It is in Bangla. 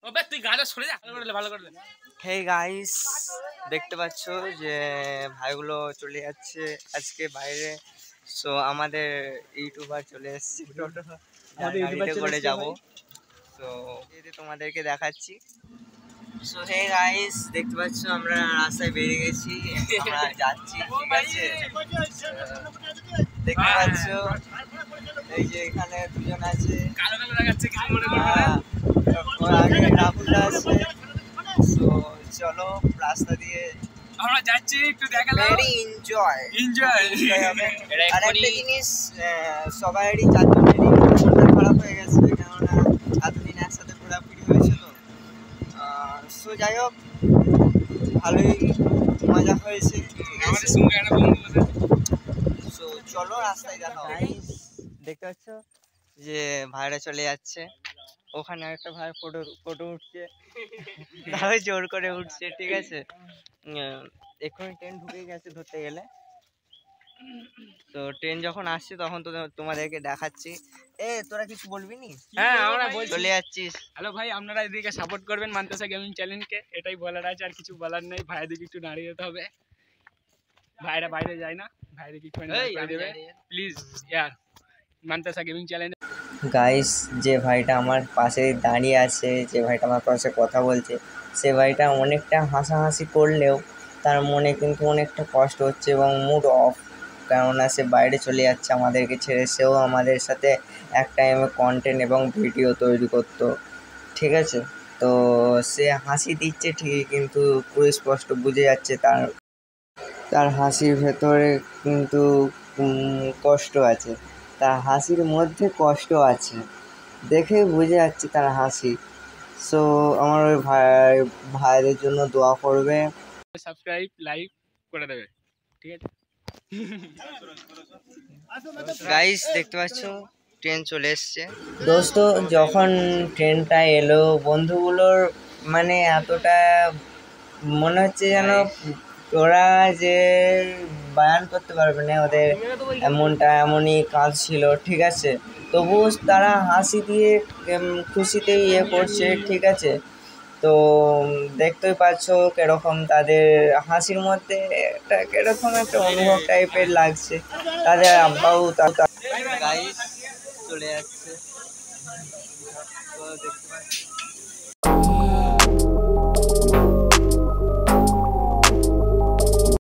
হে গাইস, দেখতে পাচ্ছ যে ভাইগুলো চলে যাচ্ছে আজকে বাইরে। সো আমাদের ইউটিউবার চলে এসেছে, গাড়িতে করে যাবো। তো তোমাদেরকে দেখাচ্ছি। সো হে গাইস, দেখতে পাচ্ছ আমরা রাস্তায় বেরিয়ে গেছি, আমরা যাচ্ছি, ঠিক আছে? দেখতে পাচ্ছ এই যে এখানে দুজন আছে, আগে রাহুল আছে। সো চলো রাস্তা দিয়ে আমরা যাচ্ছি, একটু দেখালাম, ভেরি এনজয় হবে। আর একটা জিনিস, সবারই চারজনেরই মনটা খারাপ হয়ে গেছে, কেননা এতদিন একসাথে ঘোরাঘুরি হয়েছিল। সো যাই হোক, ভালোই মজা হয়েছে। সো চলো রাস্তায় দেখা হবে। দেখতে পাচ্ছ যে ভাইরা চলে যাচ্ছে, ওখানে একটা ভাই ফটো উঠছে, তাও জোর করে উঠছে, ঠিক আছে? এক্ষুনি ট্রেন ঢুকে গেছে ধরতে গেলে। তো ট্রেন যখন আসছে তখন তো তোমাদেরকে দেখাচ্ছি। তোরা কিছু বলবি নি? হ্যাঁ, আমরা চলে যাচ্ছিস। হ্যালো ভাই, আপনারা এদিকে সাপোর্ট করবেন মান্তাসা গেমিং চ্যানেলকে, এটাই বলার আছে, আর কিছু বলার নেই। ভাইদেরকে একটু দাঁড়িয়ে যেতে হবে, ভাইরা বাইরে যায় না, ভাইদেরকে একটু দেবে প্লিজ ইয়ার, মান্তাসা গেমিং চ্যানেল। গাইস, যে ভাইটা আমার পাশে দাঁড়িয়ে আছে, যে ভাইটা আমার পাশে কথা বলছে, সে ভাইটা অনেকটা হাসাহাসি করলেও তার মনে কিন্তু অনেকটা কষ্ট হচ্ছে এবং মুড অফ, কেননা সে বাইরে চলে যাচ্ছে আমাদেরকে ছেড়ে। সেও আমাদের সাথে এক টাইমে কন্টেন্ট এবং ভিডিও তৈরি করতো, ঠিক আছে? তো সে হাসি দিচ্ছে ঠিকই, কিন্তু পুরো স্পষ্ট বুঝে যাচ্ছে তার হাসির ভেতরে কিন্তু কষ্ট আছে, তার হাসির মধ্যে কষ্ট আছে, দেখে বুঝে যাচ্ছে তার হাসি। সো আমার ওই ভাইদের জন্য দোয়া করবে, সাবস্ক্রাইব লাইক করে দেবে, ঠিক আছে? গাইস দেখতে পাচ্ছ ট্রেন চলে এসছে। দোস্ত, যখন ট্রেনটা এলো, বন্ধুগুলোর মানে এতটা মনে হচ্ছে যেন ওরা যে বায়ান করতে পারবে না, ওদের এমনই কাজ ছিল, ঠিক আছে? তবু তারা হাসি দিয়ে খুশিতে করছে, ঠিক আছে? তো দেখতেই পাচ্ছ কিরকম তাদের হাসির মধ্যে একটা কিরকম একটা অনুভব টাইপের লাগছে। তাদের আব্বাও গাইস চলে যাচ্ছে, তো দেখতে